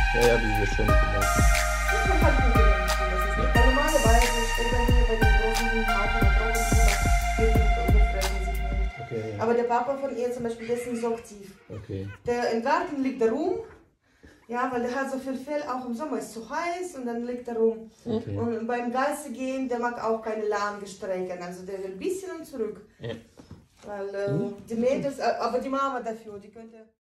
Ja, ja, diese schönen Kinder. Das ist halt gut, weil normalerweise steht dann hier bei den großen Hunden auch in der Trockenfutter, die überfressen sich nicht. Okay, ja. Aber der Papa von ihr zum Beispiel, der ist nicht so aktiv. Okay. Der im Garten liegt da rum, ja, weil der hat so viel Fell, auch im Sommer ist es zu heiß und dann liegt er rum. Okay. Und beim Gasse gehen, der mag auch keine langen Strecken, also der will ein bisschen und zurück. Ja. Weil die Mädels, aber die Mama dafür, die könnte...